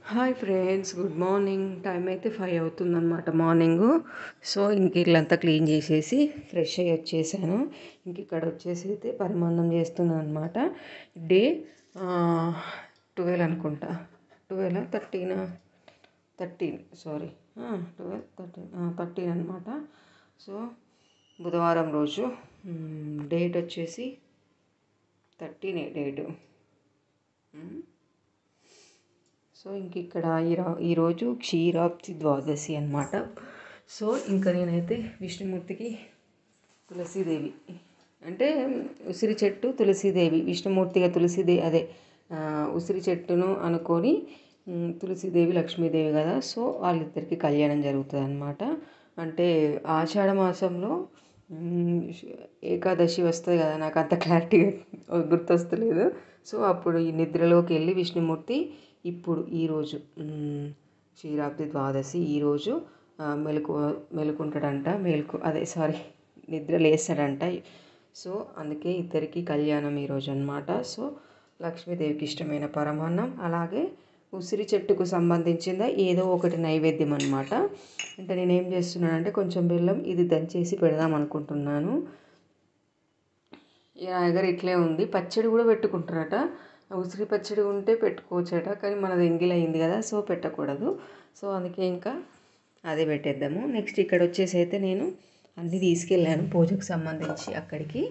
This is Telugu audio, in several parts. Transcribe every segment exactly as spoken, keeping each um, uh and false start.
Hi friends, good morning. Time అయితే ఫైవ్ అవుతుందన్నమాట మార్నింగు. సో ఇంక ఇల్లంతా క్లీన్ చేసేసి ఫ్రెష్ అయ్యి వచ్చేసాను. ఇంక ఇక్కడ వచ్చేసి అయితే పరమాన్నం చేస్తున్నాను అనమాట. డే ట్వెల్వ్ అనుకుంటా, twelve thirteen thirteen sorry twelve thirteen thirteen అనమాట. సో బుధవారం రోజు డేట్ వచ్చేసి థర్టీనే డేటు. సో ఇంక ఇక్కడ ఈరో ఈరోజు క్షీరాబ్ది ద్వాదశి అనమాట. సో ఇంకా నేనైతే విష్ణుమూర్తికి తులసీదేవి అంటే ఉసిరి చెట్టు తులసీదేవి, విష్ణుమూర్తిగా తులసీదేవి అదే ఉసిరి చెట్టును అనుకొని తులసీదేవి లక్ష్మీదేవి కదా. సో వాళ్ళిద్దరికి కళ్యాణం జరుగుతుంది అనమాట. అంటే ఆషాఢ మాసంలో ఏకాదశి వస్తుంది కదా, నాకు అంత క్లారిటీగా గుర్తొస్తలేదు. సో అప్పుడు ఈ నిద్రలోకి వెళ్ళి విష్ణుమూర్తి ఇప్పుడు ఈరోజు క్షీరాబ్ది ద్వాదశి ఈరోజు మెలకు మెలుకుంటాడంట, మెలకు అదే సారీ నిద్ర లేస్తాడంట. సో అందుకే ఇద్దరికి కళ్యాణం ఈరోజు అనమాట. సో లక్ష్మీదేవికి ఇష్టమైన పరమాన్నం, అలాగే ఉసిరి చెట్టుకు సంబంధించిందా ఏదో ఒకటి నైవేద్యం అనమాట. అంటే నేనేం చేస్తున్నానంటే కొంచెం బెల్లం ఇది దంచేసి పెడదాం అనుకుంటున్నాను. నా దగ్గర ఇట్లే ఉంది. పచ్చడి కూడా పెట్టుకుంటారట, ఉసిరి పచ్చడి ఉంటే పెట్టుకోవచ్చట, కానీ మనది ఎంగిల్ అయింది కదా, సో పెట్టకూడదు. సో అందుకే ఇంకా అదే పెట్టేద్దాము. నెక్స్ట్ ఇక్కడ వచ్చేసి అయితే నేను అన్నీ తీసుకెళ్ళాను పూజకు సంబంధించి అక్కడికి.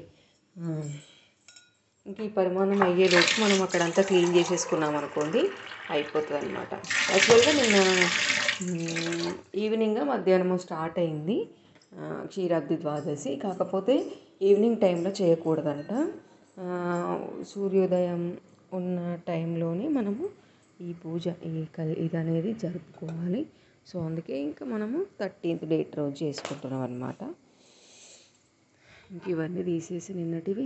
ఇంక ఈ పరిమాణం అయ్యేలోపు మనం అక్కడంతా క్లీన్ చేసేసుకున్నాం అనుకోండి, అయిపోతుంది అనమాట. యాక్చువల్గా నిన్న ఈవినింగ్ మధ్యాహ్నం స్టార్ట్ అయింది క్షీరాబ్ది ద్వాదశి. కాకపోతే ఈవినింగ్ టైంలో చేయకూడదంట, సూర్యోదయం ఉన్న టైంలోనే మనము ఈ పూజ ఈ కల్ ఇది అనేది జరుపుకోవాలి. సో అందుకే ఇంకా మనము థర్టీన్త్ డేట్ రోజు చేసుకుంటున్నాం అనమాట. ఇంక ఇవన్నీ తీసేసి నిన్నటివి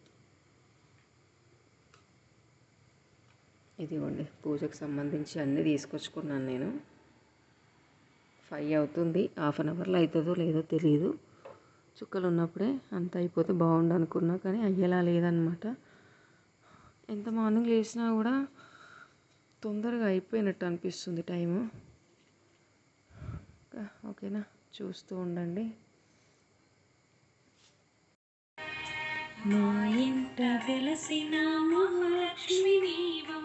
ఇదిగోండి పూజకు సంబంధించి అన్నీ తీసుకొచ్చుకున్నాను నేను. ఫైవ్ అవుతుంది, హాఫ్ అన్ అవర్లో అవుతుందో లేదో తెలియదు. చుక్కలు ఉన్నప్పుడే అంత అయిపోతే బాగుండు అనుకున్నా, కానీ అయ్యేలా లేదనమాట. ఎంత మార్నింగ్ లేచినా కూడా తొందరగా అయిపోయినట్టు అనిపిస్తుంది టైము. ఓకేనా, చూస్తూ ఉండండి. మా ఇంట వెలసిన మహాలక్ష్మి నీవమ్మ.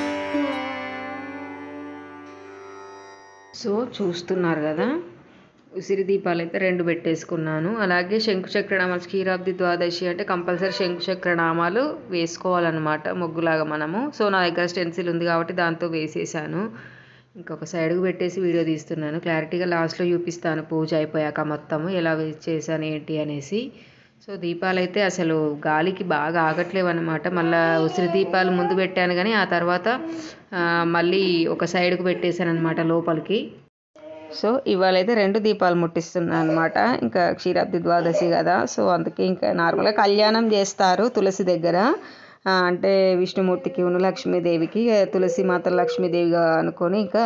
సో చూస్తున్నారు కదా, ఉసిరి దీపాలు అయితే రెండు పెట్టేసుకున్నాను. అలాగే శంకు చక్రనామాలు క్షీరాబ్ది ద్వాదశి అంటే కంపల్సరీ శంకు చక్రనామాలు వేసుకోవాలన్నమాట ముగ్గులాగా మనము. సో నా దగ్గర స్టెన్సిల్ ఉంది కాబట్టి దాంతో వేసేసాను. ఇంకొక సైడ్కి పెట్టేసి వీడియో తీస్తున్నాను. క్లారిటీగా లాస్ట్లో చూపిస్తాను పూజ అయిపోయాక మొత్తము ఎలా చేశాను ఏంటి అనేసి. సో దీపాలు అయితే అసలు గాలికి బాగా ఆగట్లేవు అనమాట. మళ్ళీ ఉసిరి దీపాలు ముందు పెట్టాను కానీ ఆ తర్వాత మళ్ళీ ఒక సైడ్కి పెట్టేశాను అనమాట లోపలికి. సో ఇవాళ అయితే రెండు దీపాలు ముట్టిస్తున్నాను అనమాట. ఇంకా క్షీరాబ్ది ద్వాదశి కదా, సో అందుకే ఇంకా నార్మల్గా కళ్యాణం చేస్తారు తులసి దగ్గర. అంటే విష్ణుమూర్తికి ఉన్న లక్ష్మీదేవికి తులసి మాత లక్ష్మీదేవిగా అనుకొని ఇంకా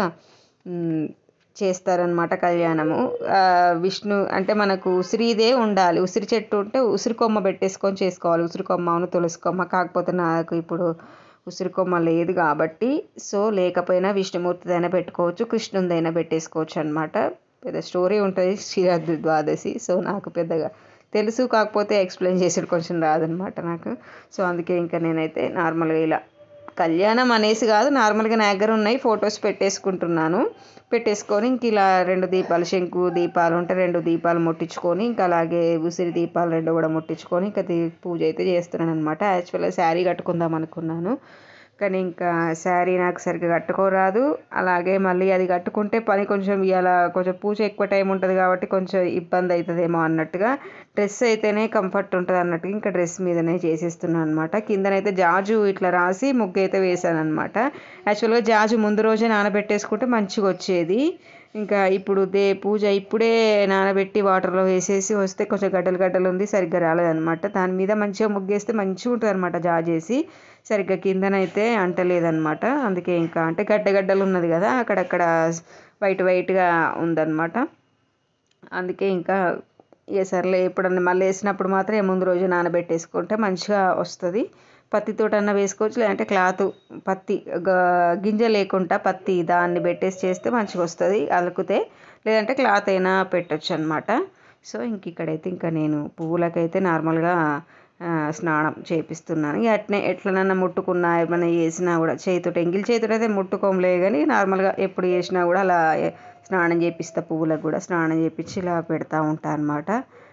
చేస్తారనమాట కళ్యాణము. విష్ణు అంటే మనకు ఉసిరిదే ఉండాలి. ఉసిరి చెట్టు ఉంటే ఉసిరి కొమ్మ పెట్టేసుకొని చేసుకోవాలి. ఉసిరి కొమ్మ అవును తులసి కొమ్మ. కాకపోతే నాకు ఇప్పుడు ఉసిరి కొమ్మ లేదు కాబట్టి సో లేకపోయినా విష్ణుమూర్తిదైనా పెట్టుకోవచ్చు, కృష్ణుదైనా పెట్టేసుకోవచ్చు అనమాట. పెద్ద స్టోరీ ఉంటుంది క్షీరాబ్ది ద్వాదశి. సో నాకు పెద్దగా తెలుసు, కాకపోతే ఎక్స్ప్లెయిన్ చేసేది కొంచెం రాదనమాట నాకు. సో అందుకే ఇంకా నేనైతే నార్మల్గా ఇలా కళ్యాణం అనేసి కాదు, నార్మల్గా నా దగ్గర ఉన్నాయి ఫొటోస్ పెట్టేసుకుంటున్నాను. పెట్టేసుకొని ఇంక ఇలా రెండు దీపాలు శంకు దీపాలు ఉంటే రెండు దీపాలు ముట్టించుకొని ఇంకా అలాగే ఉసిరి దీపాలు రెండు కూడా ముట్టించుకొని ఇంకా పూజ అయితే చేస్తున్నాను అనమాట. యాక్చువల్గా శారీ కట్టుకుందాం అనుకున్నాను కానీ ఇంకా శారీ నాకు సరిగ్గా కట్టుకోరాదు. అలాగే మళ్ళీ అది కట్టుకుంటే పని కొంచెం ఇలా కొంచెం పూజ ఎక్కువ టైం ఉంటుంది కాబట్టి కొంచెం ఇబ్బంది అవుతుందేమో అన్నట్టుగా డ్రెస్ అయితేనే కంఫర్ట్ ఉంటుంది అన్నట్టుగా ఇంకా డ్రెస్ మీదనే చేసేస్తున్నాను అనమాట. కిందనైతే జాజు ఇట్లా రాసి ముగ్గు అయితే వేసాను అనమాట. యాక్చువల్గా జాజు ముందు రోజే నానబెట్టేసుకుంటే మంచిగా వచ్చేది. ఇంకా ఇప్పుడు దే పూజ ఇప్పుడే నానబెట్టి వాటర్లో వేసేసి వస్తే కొంచెం గడ్డలు గడ్డలు ఉంది, సరిగ్గా రాలేదనమాట. దాని మీద మంచిగా ముగ్గేస్తే మంచిగా ఉంటుంది అనమాట. జాజేసి సరిగ్గా కిందనైతే అంటలేదన్నమాట. అందుకే ఇంకా అంటే గడ్డ గడ్డలు ఉన్నది కదా, అక్కడక్కడ వైట్ వైట్గా ఉందన్నమాట. అందుకే ఇంకా ఏ సర్లే ఎప్పుడన్నా మళ్ళీ వేసినప్పుడు మాత్రం ముందు రోజు నానబెట్టేసుకుంటే మంచిగా వస్తుంది. పత్తితోటన్నా వేసుకోవచ్చు, లేదంటే క్లాత్ పత్తి గింజ లేకుండా పత్తి దాన్ని పెట్టేసి చేస్తే మంచిగా వస్తుంది అలుకుతే, లేదంటే క్లాత్ అయినా పెట్టచ్చు అనమాట. సో ఇంక ఇక్కడైతే ఇంకా నేను పువ్వులకైతే నార్మల్గా స్నానం చేపిస్తున్నాను. ఇక అట్నే ఎట్లనన్నా ముట్టుకున్నా ఏమైనా చేసినా కూడా చేతితో ఎంగిల్ చేతుడు అయితే ముట్టుకోంలే కానీ నార్మల్గా ఎప్పుడు చేసినా కూడా అలా స్నానం చేపిస్తా. పువ్వులకు కూడా స్నానం చేపించి ఇలా పెడతా ఉంటాను అనమాట.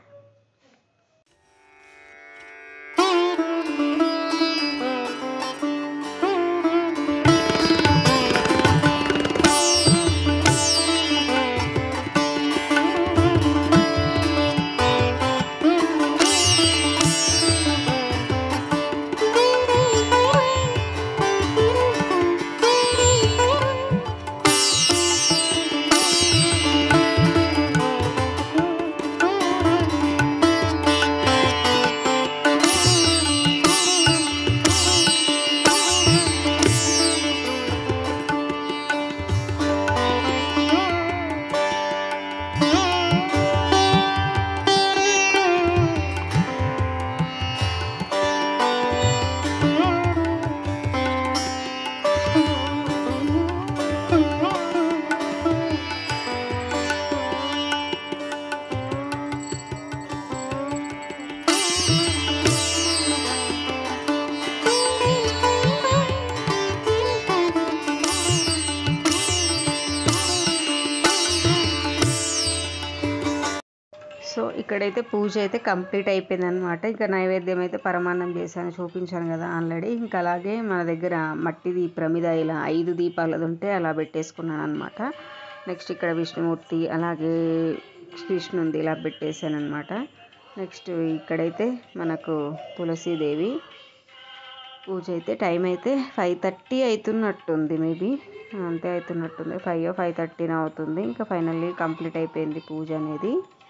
సో ఇక్కడైతే పూజ అయితే కంప్లీట్ అయిపోయింది అనమాట. ఇంకా నైవేద్యం అయితే పరమాన్నం చేశాను, చూపించాను కదా ఆల్రెడీ. ఇంకా అలాగే మన దగ్గర మట్టిది ప్రమిద ఇలా ఐదు దీపాలది ఉంటే అలా పెట్టేసుకున్నాను అనమాట. నెక్స్ట్ ఇక్కడ విష్ణుమూర్తి అలాగే కృష్ణుంది ఇలా పెట్టేశాను అనమాట. నెక్స్ట్ ఇక్కడైతే మనకు తులసీదేవి పూజ అయితే టైం అయితే ఫైవ్ థర్టీ అవుతున్నట్టుంది, మేబీ అంతే అవుతున్నట్టుంది, ఫైవ్ ఫైవ్ థర్టీన అవుతుంది. ఇంకా ఫైనల్లీ కంప్లీట్ అయిపోయింది పూజ అనేది.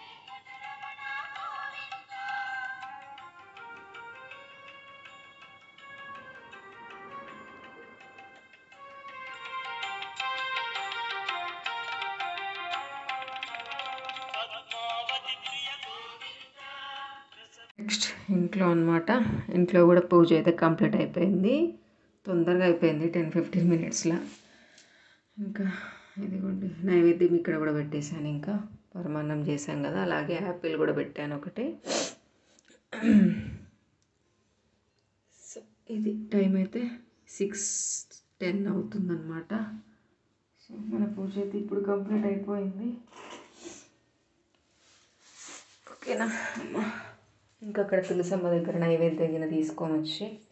నెక్స్ట్ ఇంట్లో అనమాట. ఇంట్లో కూడా పూజ అయితే కంప్లీట్ అయిపోయింది, తొందరగా అయిపోయింది, టెన్ ఫిఫ్టీన్ మినిట్స్లో. ఇంకా ఇదిగోండి నైవేద్యం ఇక్కడ కూడా పెట్టేశాను. ఇంకా పరమాన్నం చేశాం కదా, అలాగే యాపిల్ కూడా పెట్టాను ఒకటి. సో ఇది టైం అయితే సిక్స్ టెన్ అవుతుందన్నమాట. సో మన పూజ అయితే ఇప్పుడు కంప్లీట్ అయిపోయింది. ఓకేనా. ఇంకా అక్కడ తులసమ్మ దగ్గర నైవేద్యం తీసుకొని వచ్చి